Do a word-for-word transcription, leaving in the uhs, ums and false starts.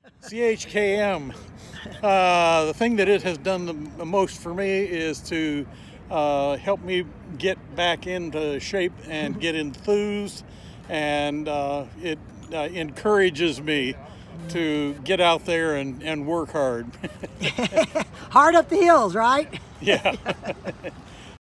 C H K M. Uh, the thing that it has done the most for me is to uh, help me get back into shape and get enthused, and uh, it uh, encourages me to get out there and, and work hard. Hard up the hills, right? Yeah.